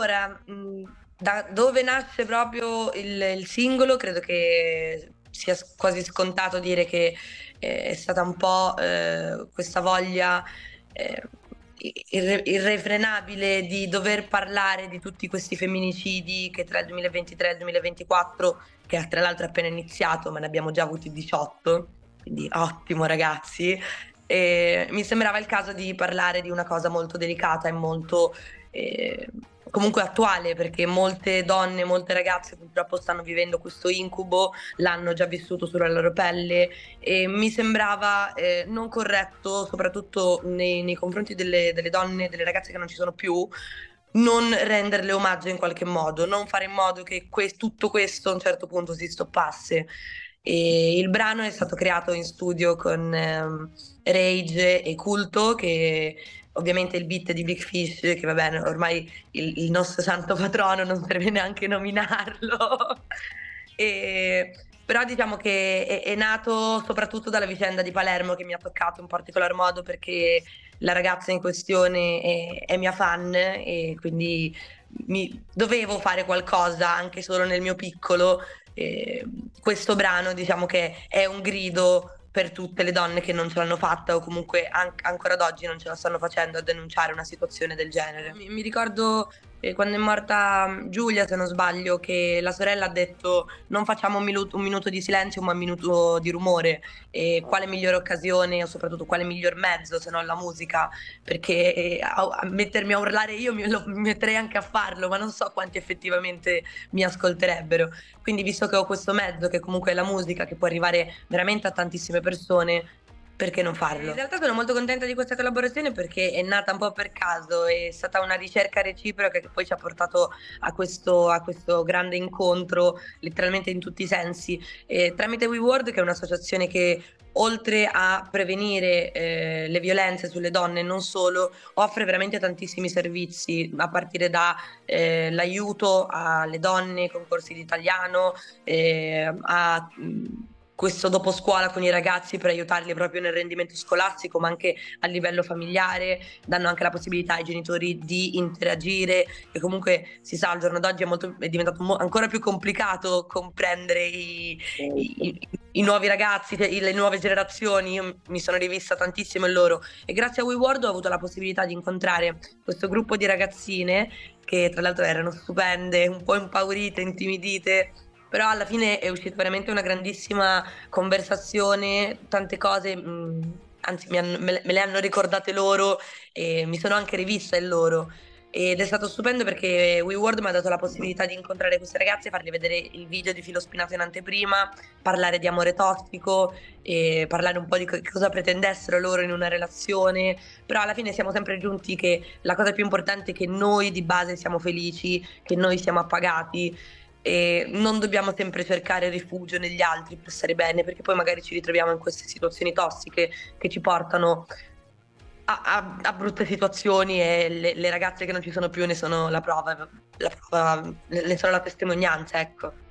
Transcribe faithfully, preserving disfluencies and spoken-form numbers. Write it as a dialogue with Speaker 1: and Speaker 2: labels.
Speaker 1: allora, mh, da dove nasce proprio il, il singolo, credo che sia s- quasi scontato dire che eh, è stata un po' eh, questa voglia eh, irre- irrefrenabile di dover parlare di tutti questi femminicidi che tra il duemilaventitré e il duemilaventiquattro, che tra l'altro è appena iniziato, ma ne abbiamo già avuti diciotto, quindi ottimo ragazzi. E mi sembrava il caso di parlare di una cosa molto delicata e molto eh, comunque attuale, perché molte donne, molte ragazze purtroppo stanno vivendo questo incubo, l'hanno già vissuto sulla loro pelle e mi sembrava eh, non corretto, soprattutto nei, nei confronti delle, delle donne, delle ragazze che non ci sono più, non renderle omaggio in qualche modo, non fare in modo che que- tutto questo a un certo punto si stoppasse. E il brano è stato creato in studio con ehm, Rage e Culto, che ovviamente il beat è di Big Fish, che va bene, ormai il, il nostro santo patrono, non serve neanche nominarlo. E, però diciamo che è, è nato soprattutto dalla vicenda di Palermo che mi ha toccato in particolar modo perché la ragazza in questione è, è mia fan e quindi mi, dovevo fare qualcosa anche solo nel mio piccolo. E questo brano diciamo che è un grido per tutte le donne che non ce l'hanno fatta o comunque an- ancora ad oggi non ce la stanno facendo a denunciare una situazione del genere. Mi, mi ricordo eh, quando è morta mm, Giulia, se non sbaglio, che la sorella ha detto non facciamo un minuto, un minuto di silenzio ma un minuto di rumore. E quale migliore occasione o soprattutto quale miglior mezzo se non la musica? Perché eh, a, a mettermi a urlare io mi, lo, mi metterei anche a farlo, ma non so quanti effettivamente mi ascolterebbero. Quindi, visto che ho questo mezzo, che comunque è la musica, che può arrivare veramente a tantissime persone, perché non farlo? In realtà sono molto contenta di questa collaborazione perché è nata un po' per caso, è stata una ricerca reciproca che poi ci ha portato a questo, a questo grande incontro, letteralmente in tutti i sensi. E tramite WeWorld, che è un'associazione che oltre a prevenire eh, le violenze sulle donne, e non solo, offre veramente tantissimi servizi, a partire dall'aiuto alle donne con corsi di italiano, eh, a mh, questo dopo scuola con i ragazzi per aiutarli proprio nel rendimento scolastico, ma anche a livello familiare, danno anche la possibilità ai genitori di interagire, che comunque si sa al giorno d'oggi è, molto, è diventato mo- ancora più complicato comprendere i, i- i nuovi ragazzi, cioè, le nuove generazioni. Io mi sono rivista tantissimo in loro e grazie a WeWorld ho avuto la possibilità di incontrare questo gruppo di ragazzine che tra l'altro erano stupende, un po' impaurite, intimidite, però alla fine è uscita veramente una grandissima conversazione, tante cose, mh, anzi mi hanno- me, le me le hanno ricordate loro e mi sono anche rivista in loro. Ed è stato stupendo perché WeWorld mi ha dato la possibilità di incontrare queste ragazze, fargli vedere il video di Filo Spinato in anteprima, parlare di amore tossico e parlare un po' di co- cosa pretendessero loro in una relazione. Però alla fine siamo sempre giunti che la cosa più importante è che noi di base siamo felici, che noi siamo appagati e non dobbiamo sempre cercare rifugio negli altri per stare bene, perché poi magari ci ritroviamo in queste situazioni tossiche che ci portano a, a- a brutte situazioni e le, le ragazze che non ci sono più ne sono la prova, la prova, ne sono la testimonianza, ecco.